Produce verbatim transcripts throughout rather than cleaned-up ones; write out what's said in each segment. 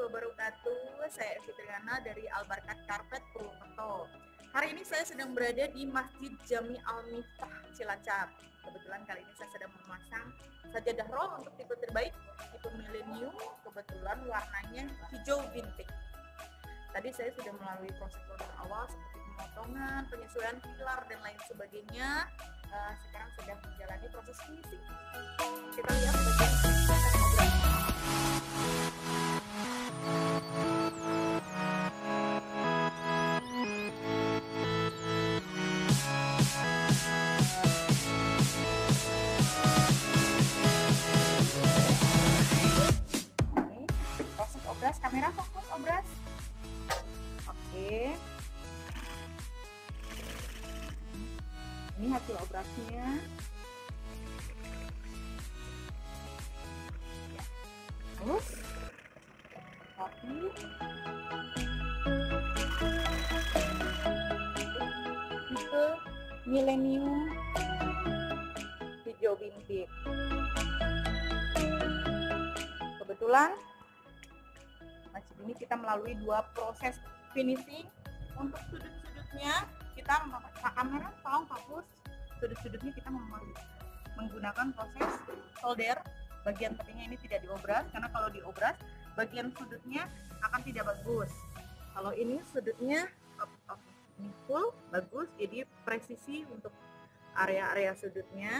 wabarakatuh. Saya Evi Triana dari Al-Barkat Carpet Purwokerto. Hari ini saya sedang berada di Masjid Jami Al-Miftah Cilacap. Kebetulan kali ini saya sedang memasang sajadah roll untuk tipe terbaik, tipe milenium. Kebetulan warnanya hijau bintik. Tadi saya sudah melalui proses produk awal seperti pemotongan, penyesuaian pilar dan lain sebagainya. Uh, sekarang sedang menjalani proses finishing. Kita lihat bagian proses obras. Kamera fokus obras. Oke, ini hasil obrasnya. Terus tapi tipe milenium hijau bintik. Kebetulan masjid ini kita melalui dua proses finishing. Untuk sudut-sudutnya kita memakai kamera, tolong fokus. Sudut-sudutnya kita menggunakan proses solder. Bagian tepinya ini tidak diobras, karena kalau diobras bagian sudutnya akan tidak bagus. Kalau ini sudutnya up, up, ini full bagus, jadi presisi untuk area-area sudutnya.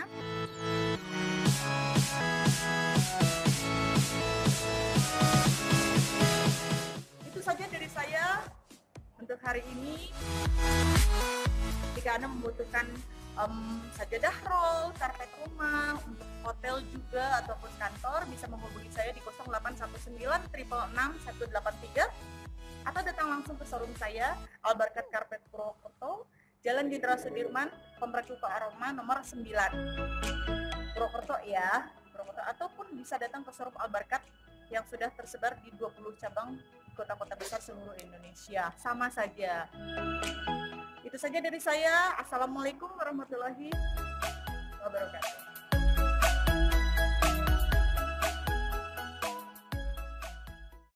Itu saja dari saya untuk hari ini. Jika Anda membutuhkan um, sajadah roll, karpet rumah, untuk hotel juga ataupun kantor, bisa menghubungi saya di nol delapan satu sembilan enam enam satu delapan tiga atau datang langsung ke showroom saya Al-Barkat Carpet Purwokerto, Jalan Jenderal Sudirman, Kompleks Ruko Aroma nomor sembilan, Purwokerto ya, Purwokerto. Ataupun bisa datang ke showroom Al-Barkat yang sudah tersebar di dua puluh cabang kota-kota besar seluruh Indonesia. Sama saja. Itu saja dari saya. Assalamualaikum warahmatullahi wabarakatuh.